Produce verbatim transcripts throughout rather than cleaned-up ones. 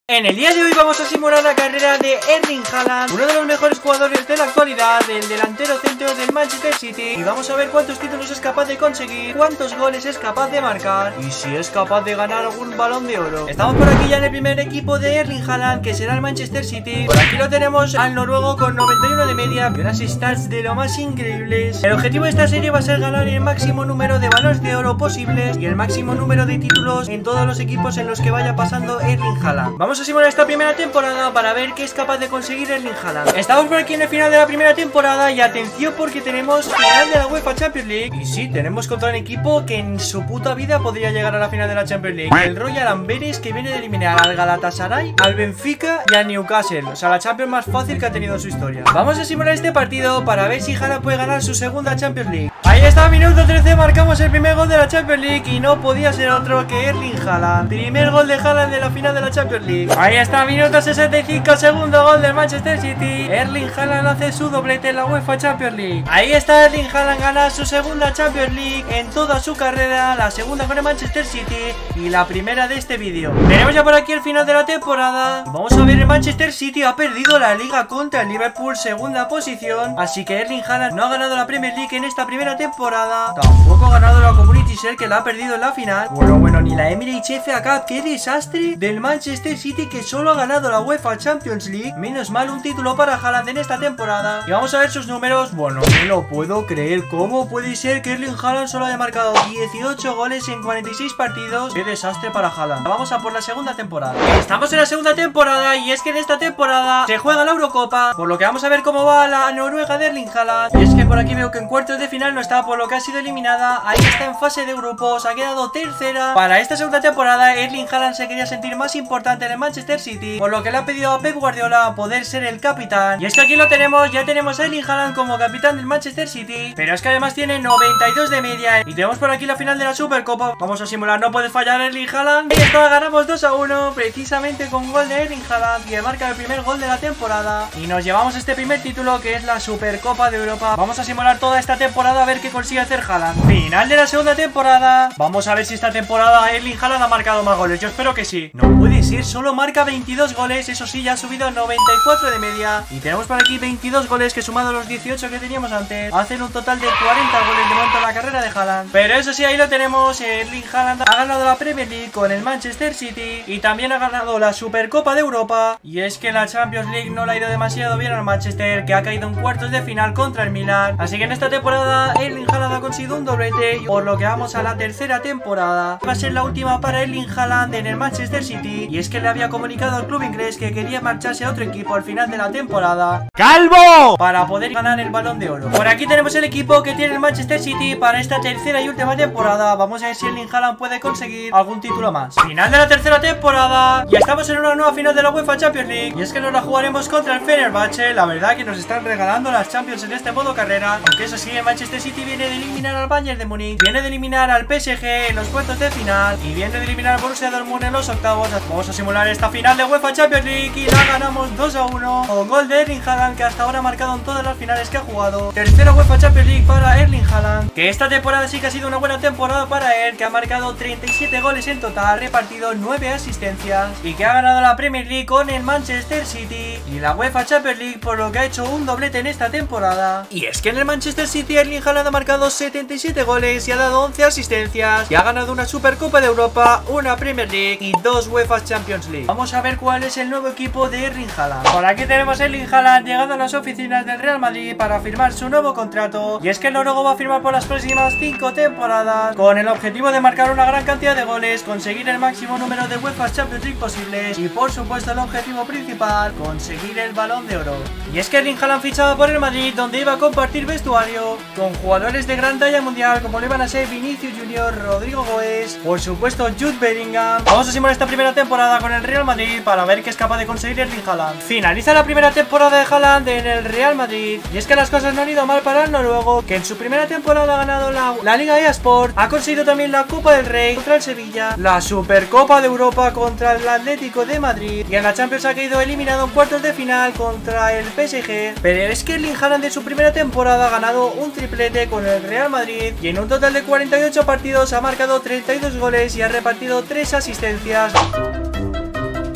En el día de hoy vamos a simular la carrera de Erling Haaland, uno de los mejores jugadores de la actualidad, el delantero centro del Manchester City. Y vamos a ver cuántos títulos es capaz de conseguir, cuántos goles es capaz de marcar y si es capaz de ganar algún balón de oro. Estamos por aquí ya en el primer equipo de Erling Haaland, que será el Manchester City. Por aquí lo tenemos al noruego con noventa y uno de media y unas stats de lo más increíbles. El objetivo de esta serie va a ser ganar el máximo número de balones de oro posibles y el máximo número de títulos en todos los equipos en los que vaya pasando Erling Haaland. Vamos Vamos a simular esta primera temporada para ver qué es capaz de conseguir Erling Haaland. Estamos por aquí en el final de la primera temporada y atención porque tenemos final de la UEFA Champions League. Y sí, tenemos contra un equipo que en su puta vida podría llegar a la final de la Champions League. El Royal Amberes, que viene de eliminar al Galatasaray, al Benfica y al Newcastle. O sea, la Champions más fácil que ha tenido en su historia. Vamos a simular este partido para ver si Haaland puede ganar su segunda Champions League. Ahí está, minuto trece, marcamos el primer gol de la Champions League y no podía ser otro que Erling Haaland. Primer gol de Haaland de la final de la Champions League. Ahí está, minuto sesenta y cinco, segundo gol del Manchester City. Erling Haaland hace su doblete en la UEFA Champions League. Ahí está, Erling Haaland gana su segunda Champions League en toda su carrera, la segunda con el Manchester City y la primera de este vídeo. Tenemos ya por aquí el final de la temporada. Vamos a ver, el Manchester City ha perdido la liga contra el Liverpool, segunda posición. Así que Erling Haaland no ha ganado la Premier League en esta primera temporada. Tampoco ha ganado la Community Shield, que la ha perdido en la final. Bueno, bueno, ni la Emirates F A Cup. Qué desastre del Manchester City, que solo ha ganado la UEFA Champions League. Menos mal un título para Haaland en esta temporada. Y vamos a ver sus números. Bueno, no lo puedo creer. ¿Cómo puede ser que Erling Haaland solo haya marcado dieciocho goles en cuarenta y seis partidos? Qué desastre para Haaland. Vamos a por la segunda temporada. Estamos en la segunda temporada y es que en esta temporada se juega la Eurocopa, por lo que vamos a ver cómo va la Noruega de Erling Haaland. Y es que por aquí veo que en cuartos de final no está, por lo que ha sido eliminada. Ahí está en fase de grupos, ha quedado tercera. Para esta segunda temporada Erling Haaland se quería sentir más importante en el Manchester City, por lo que le ha pedido a Pep Guardiola poder ser el capitán. Y es que aquí lo tenemos, ya tenemos a Erling Haaland como capitán del Manchester City. Pero es que además tiene noventa y dos de media. Y tenemos por aquí la final de la Supercopa. Vamos a simular, no puede fallar Erling Haaland. Y esto, ganamos dos a uno, precisamente con gol de Erling Haaland, que marca el primer gol de la temporada. Y nos llevamos este primer título, que es la Supercopa de Europa. Vamos a simular toda esta temporada a ver qué consigue hacer Haaland. Final de la segunda temporada. Vamos a ver si esta temporada Erling Haaland ha marcado más goles. Yo espero que sí. No puede ser, solo marca veintidós goles. Eso sí, ya ha subido a noventa y cuatro de media. Y tenemos por aquí veintidós goles que, sumado a los dieciocho que teníamos antes, hacen un total de cuarenta goles de momento en la carrera de Haaland. Pero eso sí, ahí lo tenemos. Erling Haaland ha ganado la Premier League con el Manchester City y también ha ganado la Supercopa de Europa. Y es que la Champions League no le ha ido demasiado bien al Manchester, que ha caído en cuartos de final contra el Milan. Así que en esta temporada Erling Haaland ha conseguido un doblete, por lo que vamos a la tercera temporada. Va a ser la última para Erling Haaland en el Manchester City, y es que le había comunicado al club inglés que quería marcharse a otro equipo al final de la temporada, ¡calvo!, para poder ganar el Balón de Oro. Por aquí tenemos el equipo que tiene el Manchester City para esta tercera y última temporada. Vamos a ver si Erling Haaland puede conseguir algún título más. Final de la tercera temporada. Ya estamos en una nueva final de la UEFA Champions League, y es que nos la jugaremos contra el Fenerbahce. La verdad que nos están regalando las Champions en este modo carrera. Aunque eso sí, el Manchester City viene de eliminar al Bayern de Múnich, viene de eliminar al P S G en los cuartos de final y viene de eliminar al Borussia Dortmund en los octavos. Vamos a simular esta final de UEFA Champions League y la ganamos dos a uno con gol de Erling Haaland, que hasta ahora ha marcado en todas las finales que ha jugado. Tercera UEFA Champions League para Erling Haaland, que esta temporada sí que ha sido una buena temporada para él, que ha marcado treinta y siete goles en total, repartido nueve asistencias, y que ha ganado la Premier League con el Manchester City y la UEFA Champions League, por lo que ha hecho un doblete en esta temporada. Y es que en el Manchester City Erling Haaland ha marcado setenta y siete goles y ha dado once asistencias y ha ganado una Supercopa de Europa, una Premier League y dos UEFA Champions League. Vamos a ver cuál es el nuevo equipo de Erling Haaland. Por aquí tenemos a Erling Haaland llegando a las oficinas del Real Madrid para firmar su nuevo contrato, y es que el noruego va a firmar por las próximas cinco temporadas con el objetivo de marcar una gran cantidad de goles, conseguir el máximo número de UEFA Champions League posibles y, por supuesto, el objetivo principal, conseguir el Balón de Oro. Y es que Erling Haaland fichaba por el Madrid, donde iba a compartir vestuario con jugadores de gran talla mundial como lo iban a ser Vinicius Junior, Rodrigo Goes, por supuesto Jude Bellingham. Vamos a simular esta primera temporada con el Real Madrid para ver qué es capaz de conseguir Erling Haaland. Finaliza la primera temporada de Haaland en el Real Madrid, y es que las cosas no han ido mal para el noruego, que en su primera temporada ha ganado la, la Liga eSport, ha conseguido también la Copa del Rey contra el Sevilla, la Supercopa de Europa contra el Atlético de Madrid, y en la Champions ha quedado eliminado en cuartos de final contra el P S G. Pero es que Erling Haaland en su primera temporada ha ganado un triplete con el Real Madrid, y en un total de cuarenta y ocho partidos ha marcado treinta y dos goles y ha repartido tres asistencias.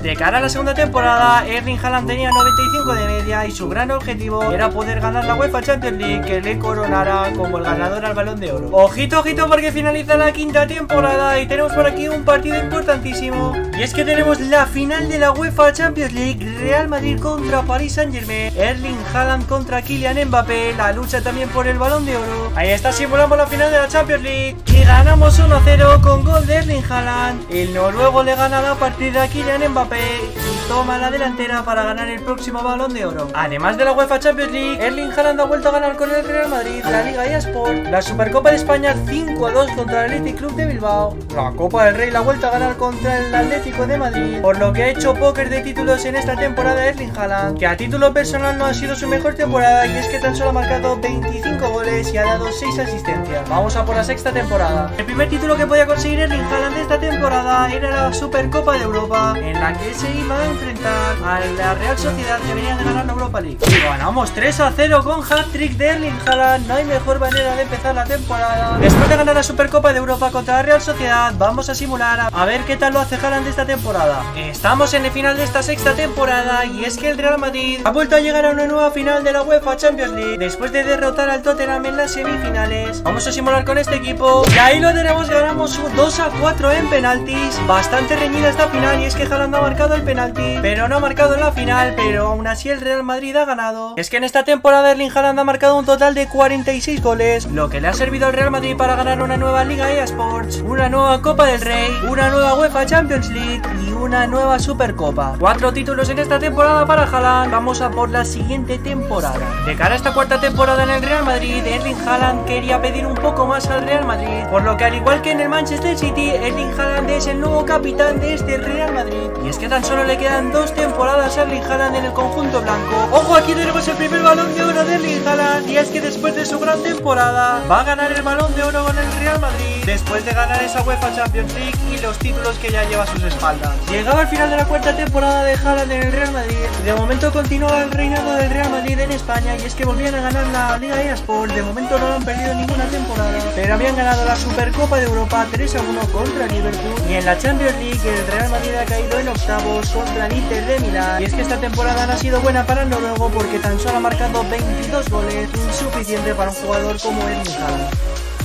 De cara a la segunda temporada, Erling Haaland tenía noventa y cinco de media y su gran objetivo era poder ganar la UEFA Champions League, que le coronara como el ganador al Balón de Oro. Ojito, ojito, porque finaliza la quinta temporada y tenemos por aquí un partido importantísimo. Y es que tenemos la final de la UEFA Champions League, Real Madrid contra Paris Saint-Germain, Erling Haaland contra Kylian Mbappé, la lucha también por el Balón de Oro. Ahí está, simulamos la final de la Champions League y ganamos uno cero con gol de Erling Haaland. El noruego le gana la partida a Kylian Mbappé y toma la delantera para ganar el próximo Balón de Oro. Además de la UEFA Champions League, Erling Haaland ha vuelto a ganar con el Real Madrid la Liga eSport, la Supercopa de España cinco a dos contra el Athletic Club de Bilbao, la Copa del Rey la ha vuelto a ganar contra el Atlético de Madrid, por lo que ha hecho póker de títulos en esta temporada Erling Haaland, que a título personal no ha sido su mejor temporada, y es que tan solo ha marcado veinticinco goles y ha dado seis asistencias. Vamos a por la sexta temporada. El primer título que podía conseguir Erling Haaland de esta temporada era la Supercopa de Europa, en la que se iba a enfrentar a la Real Sociedad, que venía de ganar la Europa League. Y ganamos tres a cero con hat-trick de Erling Haaland. No hay mejor manera de empezar la temporada. Después de ganar la Supercopa de Europa contra la Real Sociedad, vamos a simular a, a ver qué tal lo hace Haaland de esta temporada. Estamos en el final de esta sexta temporada y es que el Real Madrid ha vuelto a llegar a una nueva final de la UEFA Champions League después de derrotar al Tottenham en las semifinales. Vamos a simular con este equipo y ahí lo tenemos, ganamos dos a cuatro en penaltis. Bastante reñida esta final y es que Haaland ha marcado el penalti, pero no ha marcado en la final, pero aún así el Real Madrid ha ganado. Es que en esta temporada Erling Haaland ha marcado un total de cuarenta y seis goles, lo que le ha servido al Real Madrid para ganar una nueva Liga eSports, una nueva Copa del Rey, una nueva UEFA Champions League y una nueva Supercopa. Cuatro títulos en esta temporada para Haaland. Vamos a por la siguiente temporada. De cara a esta cuarta temporada en el Real Madrid, Erling Haaland quería pedir un poco más al Real Madrid, por lo que al igual que en el Manchester City, Erling Haaland es el nuevo capitán de este Real Madrid. Y es que tan solo le quedan dos temporadas a Erling Haaland en el conjunto blanco. Ojo, aquí tenemos el primer Balón de Oro de Erling Haaland, y es que después de su gran temporada va a ganar el Balón de Oro con el Real Madrid, después de ganar esa UEFA Champions League y los títulos que ya lleva a sus espaldas. Llegaba al final de la cuarta temporada de Haaland en el Real Madrid. De momento continúa el reinado del Real Madrid en España, y es que volvían a ganar la Liga eSport. De momento no lo han perdido ninguna temporada, pero habían ganado la Supercopa de Europa tres a uno contra Liverpool, y en la Champions League el Real Madrid ha caído en octavos contra el Inter de Milán. Y es que esta temporada no ha sido buena para el noruego, porque tan solo ha marcado veintidós goles, insuficiente para un jugador como Erling Haaland.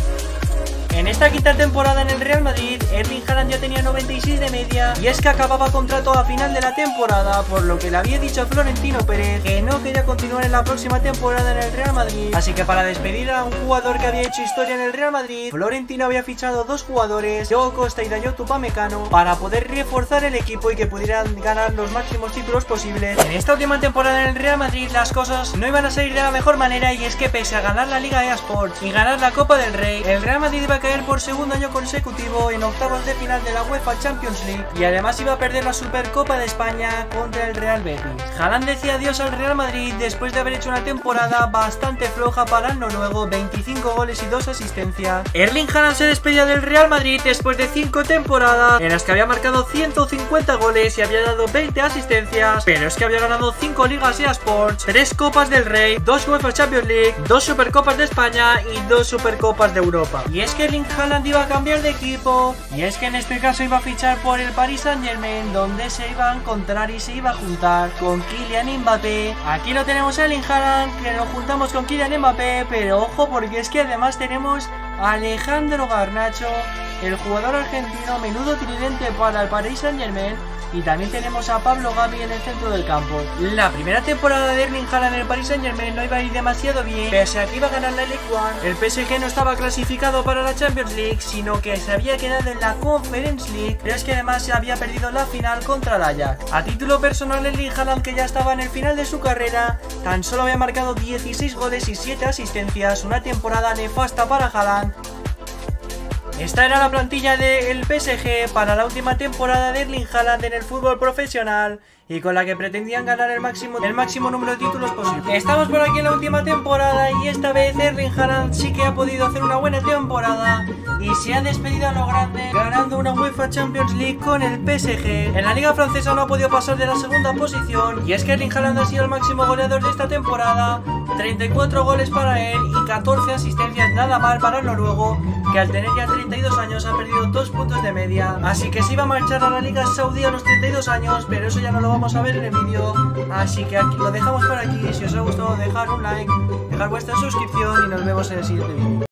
En esta quinta temporada en el Real Madrid, Erling Haaland ya tenía noventa y seis de media, y es que acababa contrato a final de la temporada, por lo que le había dicho a Florentino Pérez que no quería continuar en la próxima temporada en el Real Madrid. Así que para despedir a un jugador que había hecho historia en el Real Madrid, Florentino había fichado dos jugadores, Diogo Costa y Dayot Upamecano, para poder reforzar el equipo y que pudieran ganar los máximos títulos posibles. En esta última temporada en el Real Madrid las cosas no iban a salir de la mejor manera, y es que pese a ganar la Liga eSport y ganar la Copa del Rey, el Real Madrid iba a caer por segundo año consecutivo en octavos de final de la UEFA Champions League, y además iba a perder la Supercopa de España contra el Real Betis. Haaland decía adiós al Real Madrid después de haber hecho una temporada bastante floja para el noruego, veinticinco goles y dos asistencias. Erling Haaland se despedía del Real Madrid después de cinco temporadas en las que había marcado ciento cincuenta goles y había dado veinte asistencias, pero es que había ganado cinco Ligas eSports, tres Copas del Rey, dos UEFA Champions League, dos Supercopas de España y dos Supercopas de Europa. Y es que Erling Haaland iba a cambiar de equipo, y es que en este caso iba a fichar por el Paris Saint-Germain, donde se iba a encontrar y se iba a juntar con Kylian Mbappé. Aquí lo tenemos a Erling Haaland, que lo juntamos con Kylian Mbappé, pero ojo, porque es que además tenemos a Alejandro Garnacho, el jugador argentino, menudo tridente para el Paris Saint-Germain. Y también tenemos a Pablo Gavi en el centro del campo. La primera temporada de Erling Haaland en el Paris Saint-Germain no iba a ir demasiado bien, pese a que iba a ganar la Ligue uno. El P S G no estaba clasificado para la Champions League, sino que se había quedado en la Conference League, pero es que además se había perdido la final contra el Ajax. A título personal, Erling Haaland, que ya estaba en el final de su carrera, tan solo había marcado dieciséis goles y siete asistencias, una temporada nefasta para Haaland. Esta era la plantilla del P S G para la última temporada de Erling Haaland en el fútbol profesional, y con la que pretendían ganar el máximo, el máximo número de títulos posible. Estamos por aquí en la última temporada, y esta vez Erling Haaland sí que ha podido hacer una buena temporada y se ha despedido a lo grande, ganando una UEFA Champions League con el P S G. En la liga francesa no ha podido pasar de la segunda posición, y es que Erling Haaland ha sido el máximo goleador de esta temporada, treinta y cuatro goles para él y catorce asistencias, nada mal para el noruego, que al tener ya treinta treinta y dos años ha perdido dos puntos de media. Así que se iba a marchar a la Liga Saudí a los treinta y dos años, pero eso ya no lo vamos a ver en el vídeo. Así que aquí lo dejamos por aquí. Si os ha gustado, dejar un like, dejar vuestra suscripción y nos vemos en el siguiente vídeo.